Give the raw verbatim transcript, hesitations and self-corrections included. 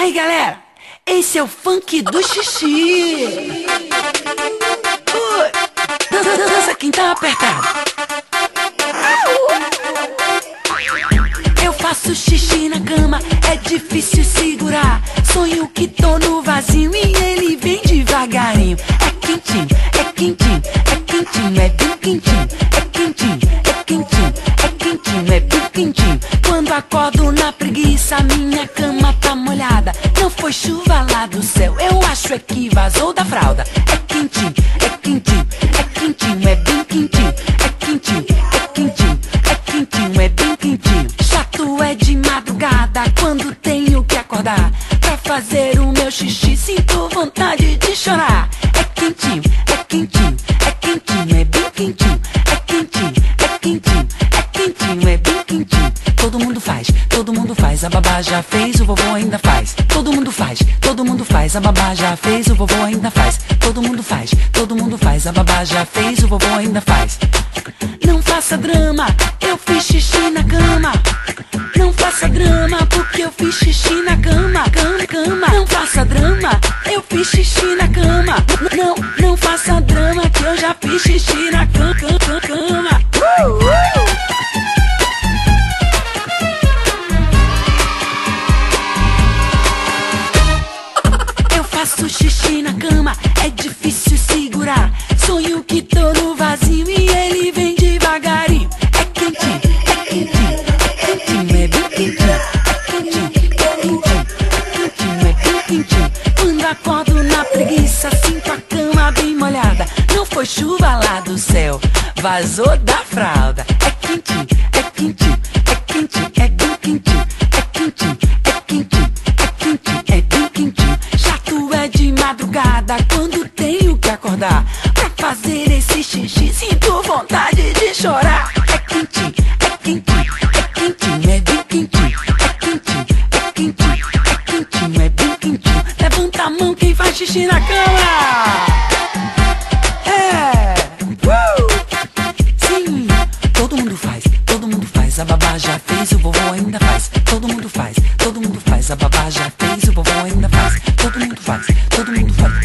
aí, galera, esse é o funk do xixi. Ui, dança, dança quem tá apertado. Eu faço xixi na cama, é difícil segurar. Sonho que tô no vazio e ele vem devagarinho. É quentinho, é quentinho, é quentinho, é bem quentinho. É quentinho, é quentinho, é quentinho, é bem quentinho. Quando acordo na preguiça, minha cama tá molhada. Não foi chuva lá do céu, eu acho é que vazou da fralda. É quentinho, é quentinho, é quentinho, é bem quentinho. É quentinho, é quentinho, é quentinho, é bem quentinho. Chato é de madrugada quando tenho que acordar pra fazer o meu xixi, sinto vontade de chorar. É quentinho, é quentinho, é quentinho, é bem quentinho. É quentinho, é quentinho, é quentinho, é bem quentinho. Todo mundo faz, todo mundo faz, a babá já fez, o vovô ainda faz. Todo mundo faz, todo mundo faz, a babá já fez, o vovô ainda faz. Todo mundo faz, todo mundo faz, a babá já fez, o vovô ainda faz. Não faça drama, eu fiz xixi na cama. Não faça drama, porque eu fiz xixi na cama, cama, cama. Não faça drama, eu fiz xixi na cama. Não, não faça drama, que eu já fiz xixi na cama, cama, cama. Uh, uh. Eu faço xixi na cama, é difícil segurar. Sonho que tô no vazio e ele vem devagarinho. É quentinho, é quentinho, é quentinho, é bem quentinho. É quentinho, é quentinho, é quentinho, é bem quentinho. Quando acordo na preguiça, sinto a cama bem molhada. Não foi chuva lá do céu, vazou da fralda. É quentinho, é quentinho, é quentinho, é bem quentinho. É quentinho, é quentinho, é quentinho, é bem quentinho. Chato é de madrugada quando tenho que acordar pra fazer esse xixi, sinto vontade de chorar. É quentinho, é quentinho, é quentinho, é bem quentinho. É quentinho, é quentinho, é quentinho, é bem quentinho. Levanta a mão quem faz xixi na cama. É, uh, sim. Todo mundo faz, todo mundo faz, a babá já fez, o vovô ainda faz. Todo mundo faz, todo mundo faz, a babá já fez, o vovô ainda faz. Todo mundo faz, todo mundo faz.